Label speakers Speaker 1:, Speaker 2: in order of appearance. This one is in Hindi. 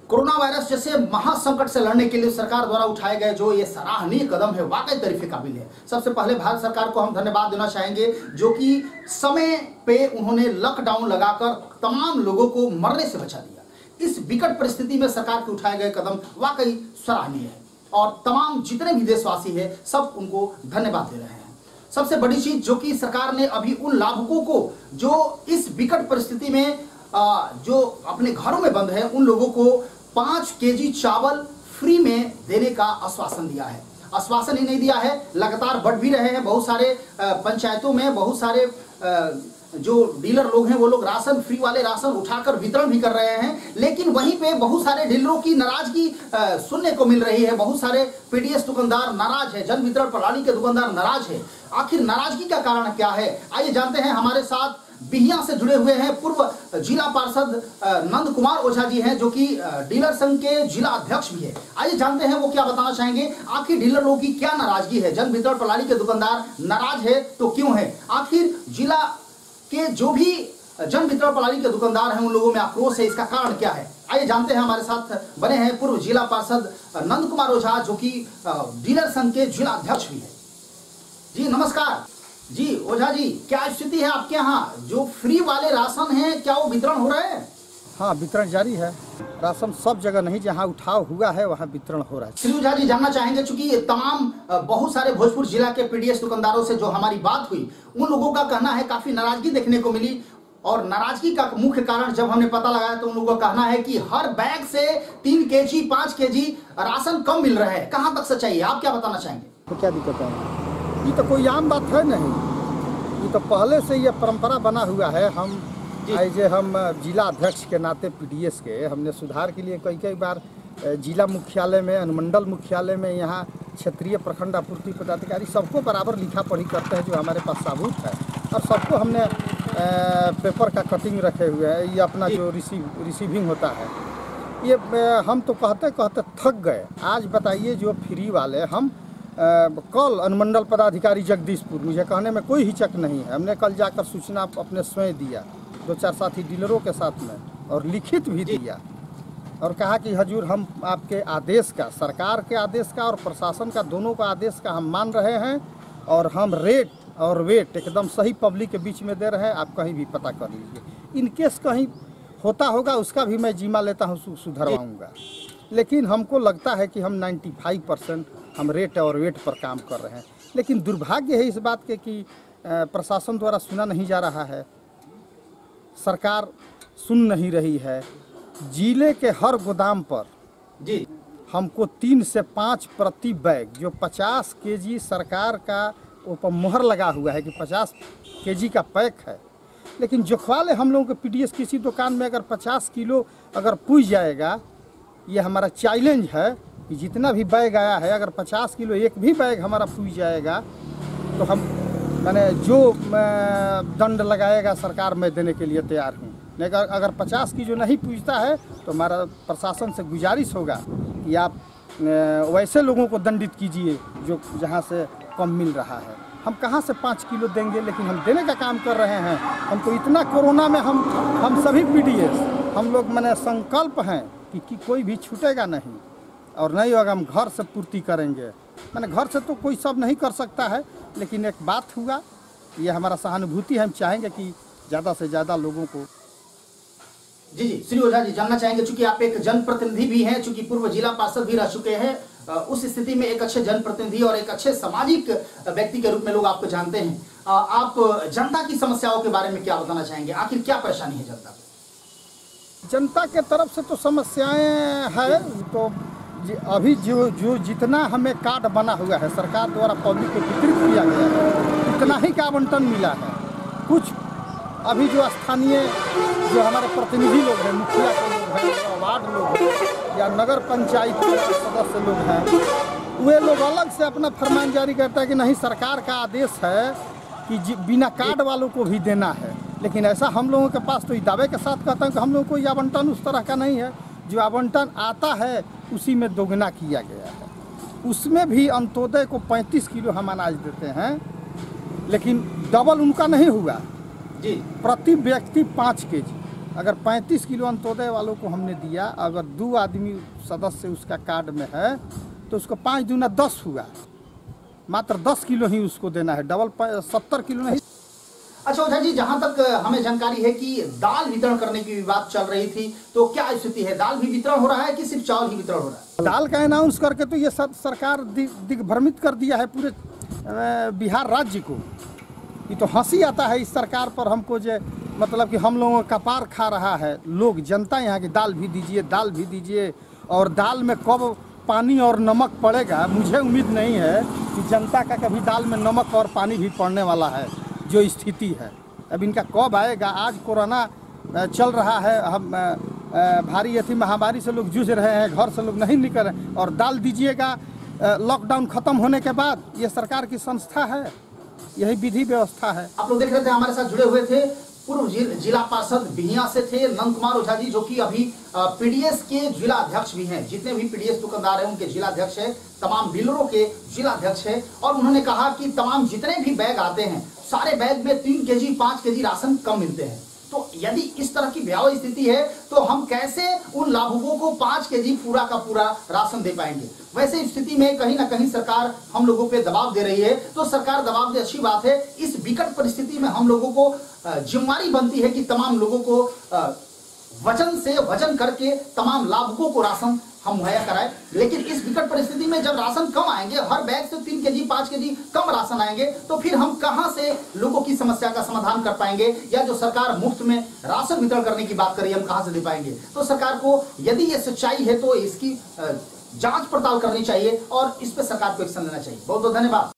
Speaker 1: कोरोना वायरस जैसे महासंकट से लड़ने के लिए सरकार द्वारा उठाए गए जो ये सराहनीय कदम है वाकई तारीफ काबिल है। सबसे पहले भारत सरकार को हम धन्यवाद देना चाहेंगे जो कि समय पे उन्होंने लॉकडाउन लगाकर तमाम लोगों को मरने से बचा दिया। इस विकट परिस्थिति में सरकार के उठाए गए कदम वाकई सराहनीय है और तमाम जितने भी देशवासी है सब उनको धन्यवाद दे रहे हैं। सबसे बड़ी चीज जो कि सरकार ने अभी उन लाभुकों को जो इस विकट परिस्थिति में जो अपने घरों में बंद है उन लोगों को 5 केजी चावल फ्री में देने का आश्वासन दिया है। आश्वासन ही नहीं दिया है, लगातार बढ़ भी रहे हैं। बहुत सारे पंचायतों में बहुत सारे जो डीलर लोग हैं वो लोग राशन फ्री वाले राशन उठाकर वितरण भी कर रहे हैं, लेकिन वहीं पे बहुत सारे डीलरों की नाराजगी सुनने को मिल रही है। बहुत सारे पीडीएस दुकानदार नाराज है, जन वितरण प्रणाली के दुकानदार नाराज है। आखिर नाराजगी का कारण क्या है, आइए जानते हैं। हमारे साथ बिहियां से जुड़े हुए हैं पूर्व जिला पार्षद नंद कुमार ओझा जी हैं जो कि डीलर संघ के जिला अध्यक्ष भी है। आइए जानते हैं वो क्या बताना चाहेंगे। आखिर डीलर लोगों की क्या नाराजगी है, जन वितरण प्रणाली के दुकानदार नाराज है तो क्यों है, आखिर जिला के जो भी जन वितरण प्रणाली के दुकानदार हैं उन लोगों में आक्रोश है, इसका कारण क्या है। आइए जानते हैं। हमारे साथ बने हैं पूर्व जिला पार्षद नंद कुमार ओझा जो कि डीलर संघ के जिला अध्यक्ष भी है। जी नमस्कार। जी ओझा जी, क्या स्थिति है आपके यहाँ? जो फ्री वाले राशन हैं क्या वो वितरण हो रहे हैं?
Speaker 2: हाँ, वितरण जारी है। राशन सब जगह नहीं, जहाँ उठाव हुआ है वहाँ वितरण हो रहा है।
Speaker 1: श्री ओझा जी जानना चाहेंगे चूंकि तमाम बहुत सारे भोजपुर जिला के पीडीएस दुकानदारों से जो हमारी बात हुई उन लोगों का कहना है काफी नाराजगी देखने को मिली और नाराजगी का मुख्य कारण जब हमने पता लगाया तो उन लोगों का कहना है कि हर बैग से 3 केजी 5 केजी राशन कम मिल रहा है। कहाँ तक सच्चाई है, आप क्या बताना चाहेंगे?
Speaker 2: तो क्या दिक्कत है? ये तो कोई आम बात है नहीं, ये तो पहले से ये परंपरा बना हुआ है। हम जिला अध्यक्ष के नाते पीडीएस के हमने सुधार के लिए कई बार जिला मुख्यालय में, अनुमंडल मुख्यालय में, यहाँ क्षेत्रीय प्रखंड आपूर्ति पदाधिकारी सबको बराबर लिखा पढ़ी करते हैं जो हमारे पास सबूत है और सबको हमने पेपर का कटिंग रखे हुए है। ये अपना जो रिसीविंग होता है ये हम तो कहते थक गए। आज बताइए जो फ्री वाले हम कल अनुमंडल पदाधिकारी जगदीशपुर, मुझे कहने में कोई हिचक नहीं है, हमने कल जाकर सूचना अपने स्वयं दिया 2-4 साथी डीलरों के साथ में और लिखित भी दिया और कहा कि हजूर हम आपके आदेश का, सरकार के आदेश का और प्रशासन का, दोनों का आदेश का हम मान रहे हैं और हम रेट और वेट एकदम सही पब्लिक के बीच में दे रहे हैं। आप कहीं भी पता कर लीजिए, इनकेस कहीं होता होगा उसका भी मैं जिम्मा लेता हूँ, सुधरवाऊँगा। लेकिन हमको लगता है कि हम 95% हम रेट और वेट पर काम कर रहे हैं। लेकिन दुर्भाग्य है इस बात के कि प्रशासन द्वारा सुना नहीं जा रहा है, सरकार सुन नहीं रही है। जिले के हर गोदाम पर जी हमको 3 से 5 प्रति बैग जो 50 केजी सरकार का ऊपर मोहर लगा हुआ है कि 50 केजी का पैक है, लेकिन जोखवा ले हम लोगों के पीडीएस किसी दुकान में अगर 50 किलो अगर पूछ जाएगा, ये हमारा चैलेंज है कि जितना भी बैग आया है अगर 50 किलो एक भी बैग हमारा पूछ जाएगा तो हम मैंने जो दंड लगाएगा सरकार में देने के लिए तैयार हूँ। नहीं अगर 50 की जो नहीं पूछता है तो हमारा प्रशासन से गुजारिश होगा कि आप वैसे लोगों को दंडित कीजिए जो जहाँ से कम मिल रहा है। हम कहाँ से 5 किलो देंगे, लेकिन हम देने का काम कर रहे हैं। हमको इतना कोरोना में हम सभी पीडीएस हम लोग मैंने संकल्प हैं कि कोई भी छूटेगा नहीं और नहीं होगा हम घर से पूर्ति करेंगे। मैंने घर से तो कोई सब नहीं कर सकता है, लेकिन एक बात हुआ, ये हमारा सहानुभूति है। हम चाहेंगे कि ज़्यादा से ज़्यादा लोगों को।
Speaker 1: जी श्री ओझा जी जानना चाहेंगे, चूंकि आप एक जनप्रतिनिधि भी हैं, चूंकि पूर्व जिला पार्षद भी रह चुके हैं, उस स्थिति में एक अच्छे जनप्रतिनिधि और एक अच्छे सामाजिक व्यक्ति के रूप में लोग आपको जानते हैं। आप जनता की समस्याओं के बारे में क्या बताना चाहेंगे? आखिर क्या परेशानी है जनता
Speaker 2: के तरफ से? तो समस्याएं है, तो अभी जो जितना हमें कार्ड बना हुआ है सरकार द्वारा पब्लिक को वितरित किया गया है उतना ही का आवंटन मिला है। कुछ अभी जो स्थानीय जो हमारे प्रतिनिधि लोग हैं, मुखिया के लोग हैं, वार्ड लोग हैं या नगर पंचायत के सदस्य लोग हैं, वे लोग अलग से अपना फरमान जारी करता है कि नहीं सरकार का आदेश है कि बिना कार्ड वालों को भी देना है। लेकिन ऐसा हम लोगों के पास तो ये दावे के साथ कहता हूँ कि हम लोगों को ये आवंटन उस तरह का नहीं है। जो आवंटन आता है उसी में दोगुना किया गया है। उसमें भी अंत्योदय को 35 किलो हम अनाज देते हैं, लेकिन डबल उनका नहीं हुआ जी। प्रति व्यक्ति 5 केजी अगर 35 किलो अंत्योदय वालों को हमने दिया, अगर 2 आदमी सदस्य उसका कार्ड में है तो उसको 5 दूना 10 हुआ, मात्र 10 किलो ही उसको देना है, डबल 70 किलो नहीं।
Speaker 1: अच्छा ओझा जी, जहां तक हमें जानकारी है कि दाल वितरण करने की भी बात चल रही थी, तो क्या स्थिति है? दाल भी वितरण हो रहा है कि सिर्फ चावल ही वितरण हो रहा है?
Speaker 2: दाल का अनाउंस करके तो ये सब सरकार दिग्भ्रमित कर दिया है पूरे बिहार राज्य को। ये तो हंसी आता है इस सरकार पर हमको, जो मतलब कि हम लोगों का कपार खा रहा है लोग, जनता यहाँ की। दाल भी दीजिए, दाल भी दीजिए, और दाल में कब पानी और नमक पड़ेगा मुझे उम्मीद नहीं है कि जनता का कभी दाल में नमक और पानी भी पड़ने वाला है। जो स्थिति है अब इनका कब आएगा? आज कोरोना चल रहा है, हम भारी अति महामारी से लोग जूझ रहे हैं, घर से लोग नहीं निकल रहे, और दाल दीजिएगा लॉकडाउन खत्म होने के बाद। ये सरकार की संस्था है, यही विधि व्यवस्था है।
Speaker 1: आप लोग देख रहे थे, हमारे साथ जुड़े हुए थे पूर्व जिला पार्षद बिहियां से थे नंद कुमार ओझा जी, जो कि अभी पीडीएस के जिला अध्यक्ष भी हैं। जितने भी पीडीएस दुकानदार हैं उनके जिला अध्यक्ष है, तमाम डीलरों के जिला अध्यक्ष है। और उन्होंने कहा कि तमाम जितने भी बैग आते हैं, सारे बैग में 3 केजी 5 केजी राशन कम मिलते हैं। तो यदि इस तरह की भयावह स्थिति है तो हम कैसे उन लाभुकों को 5 केजी पूरा का पूरा राशन दे पाएंगे? वैसे स्थिति में कहीं ना कहीं सरकार हम लोगों पे दबाव दे रही है। तो सरकार दबाव दे, अच्छी बात है। इस विकट परिस्थिति में हम लोगों को जिम्मेदारी बनती है कि तमाम लोगों को वचन से वचन करके तमाम लाभुकों को राशन हम मुहैया कराएं। लेकिन इस विकट परिस्थिति में जब राशन कम आएंगे, हर बैग से 3 केजी 5 केजी कम राशन आएंगे, तो फिर हम कहां से लोगों की समस्या का समाधान कर पाएंगे? या जो सरकार मुफ्त में राशन वितरण करने की बात कर रही है, हम कहां से दे पाएंगे? तो सरकार को यदि ये सच्चाई है तो इसकी जांच पड़ताल करनी चाहिए और इस पर सरकार को एक्शन लेना चाहिए। बहुत बहुत धन्यवाद।